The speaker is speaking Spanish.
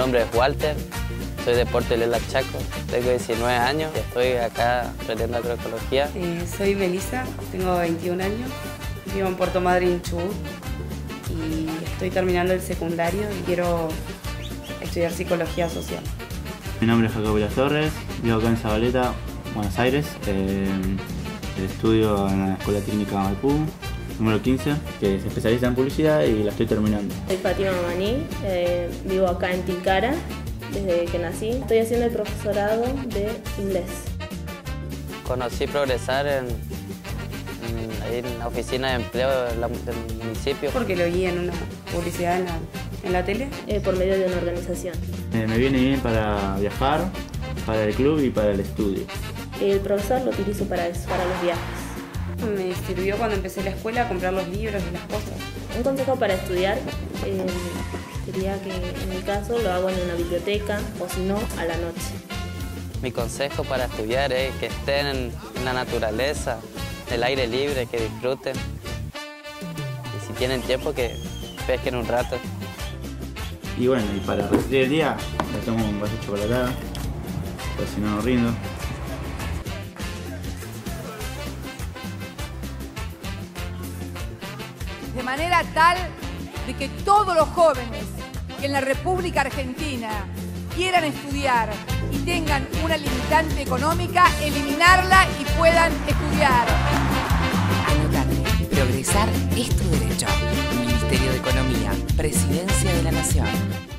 nombre es Walter, soy de Puerto Lela, Chaco, tengo 19 años y estoy acá aprendiendo agroecología. Soy Melissa, tengo 21 años, vivo en Puerto Madryn, Chubut y estoy terminando el secundario y quiero estudiar psicología social. Mi nombre es Jacobo Las Torres, vivo acá en Zabaleta, Buenos Aires. Estudio en la Escuela Técnica Maipú, número 15, que se especializa en publicidad y la estoy terminando. Soy Fátima Maní, vivo acá en Tilcara desde que nací. Estoy haciendo el profesorado de inglés. Conocí Progresar ahí en la oficina de empleo del municipio. Porque lo vi en una publicidad en la tele. Por medio de una organización. Me viene bien para viajar, para el club y para el estudio. El profesor lo utilizo para eso, para los viajes. Me sirvió cuando empecé la escuela a comprar los libros y las cosas. Un consejo para estudiar sería que en mi caso lo hago en una biblioteca o si no, a la noche. Mi consejo para estudiar es que estén en la naturaleza, el aire libre, que disfruten. Y si tienen tiempo, que pesquen un rato. Y bueno, y para resistir el día, me tomo un vaso de chocolatada, pues si no, no rindo. De manera tal de que todos los jóvenes que en la República Argentina quieran estudiar y tengan una limitante económica, eliminarla y puedan estudiar. Anotate, progresar es tu derecho. Ministerio de Economía, Presidencia de la Nación.